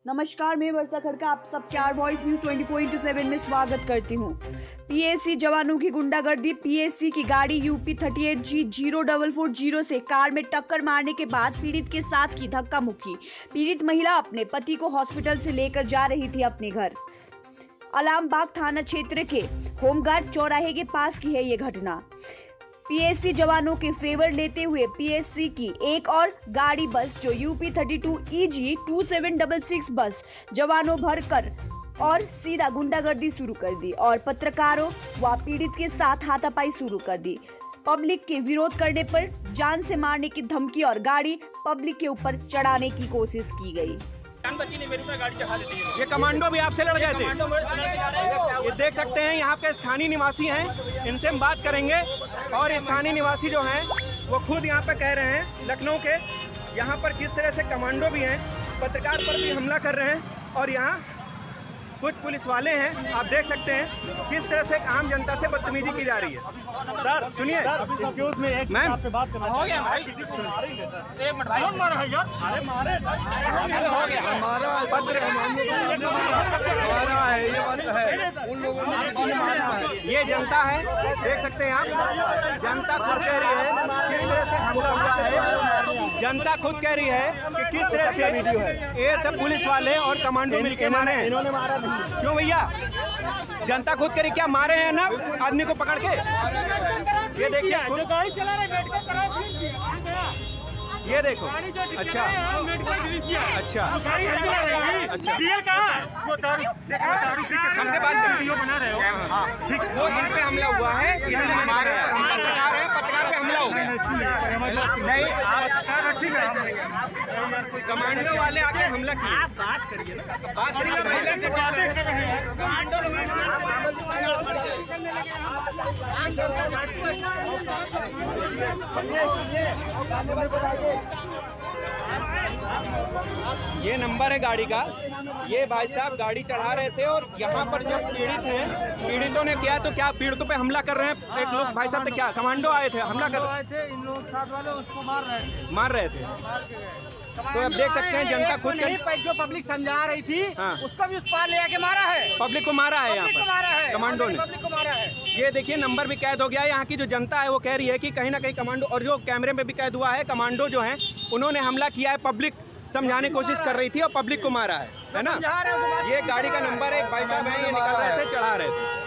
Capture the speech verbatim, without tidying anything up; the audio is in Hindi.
नमस्कार, मैं वर्षा खड़का आप सब चार वॉइस न्यूज चौबीस इंटू सात में स्वागत करती हूँ। पीएससी जवानों की गुंडागर्दी। पीएससी की गाड़ी यूपी अड़तीस G zero four four zero से कार में टक्कर मारने के बाद पीड़ित के साथ की धक्का मुक्की। पीड़ित महिला अपने पति को हॉस्पिटल से लेकर जा रही थी अपने घर। आलमबाग थाना क्षेत्र के होमगार्ड चौराहे के पास की है ये घटना। पीएससी जवानों के फेवर लेते हुए पीएससी की एक और गाड़ी बस जो यूपी बत्तीस E G two seven six six bus जवानों भर कर और सीधा गुंडागर्दी शुरू कर दी और पत्रकारों व पीड़ित के साथ हाथापाई शुरू कर दी। पब्लिक के विरोध करने पर जान से मारने की धमकी और गाड़ी पब्लिक के ऊपर चढ़ाने की कोशिश की गई। ये कमांडो भी आपसे लड़ गए थे। ये देख सकते हैं यहाँ के स्थानीय निवासी हैं, इनसे हम बात करेंगे। और स्थानीय निवासी जो हैं वो खुद यहाँ पे कह रहे हैं लखनऊ के, यहाँ पर किस तरह से कमांडो भी हैं, पत्रकार पर भी हमला कर रहे हैं। और यहाँ कुछ पुलिस वाले हैं, आप देख सकते हैं किस तरह से आम जनता से बदतमीजी की जा रही है। सर सुनिए, मैम आपसे बात करना हो गया भाई। एक मिनट भाई, कौन मारा है यार? अरे मारे हो गया, हमारा पत्र हमारा है, ये बात है। उन लोगों ने ये जनता है, देख सकते हैं आप, जनता खुद कह रही है किस तरह से हमला हुआ है। जनता खुद कह रही है कि किस तरह से वीडियो है, ये सब पुलिस वाले और कमांडो मिलकर मारे हैं। इन्होंने मारा क्यों भैया? जनता खुद करी, क्या मारे हैं ना आदमी को पकड़ के? ये देखिए, जो गाड़ी चला रहे बैठ कर कराओ। ये देखो। अच्छा अच्छा अच्छा, क्लियर कहाँ है? वो दारू दारू पी के हमसे बात वीडियो बना रहे हो। हाँ ठीक, वो इन पे हमला हुआ है, इसलिए हमारे पत्रकार है, पत्रकार पे हमला हो गया। नहीं आप ठीक है, कमांडो वाले आके हमला किया। बात करिए ना, बात करिए। ये नंबर है गाड़ी का। ये भाई साहब गाड़ी चढ़ा रहे थे और यहाँ पर जब पीड़ित हैं, पीड़ितों ने किया तो क्या पीड़ितों पे हमला कर रहे हैं। एक लोग भाई साहब थे, क्या कमांडो आए थे, हमला कर रहे थे। इन लोग साथ वाले उसको मार रहे थे मार रहे थे तो अब देख सकते हैं जनता खुद कर... जो पब्लिक समझा रही थी, हाँ। उसको भी उस पार ले आके मारा है। पब्लिक को मारा है, यहाँ को मारा है कमांडो ने। पब्लिक को मारा है। ये देखिए नंबर भी कैद हो गया है। यहाँ की जो जनता है वो कह रही है कि कहीं ना कहीं कमांडो, और जो कैमरे में भी कैद हुआ है, कमांडो जो है उन्होंने हमला किया है। पब्लिक समझाने की कोशिश कर रही थी और पब्लिक को मारा है, है ना। ये गाड़ी का नंबर है, भाई साहब है, ये निकल रहे थे, चढ़ा रहे थे।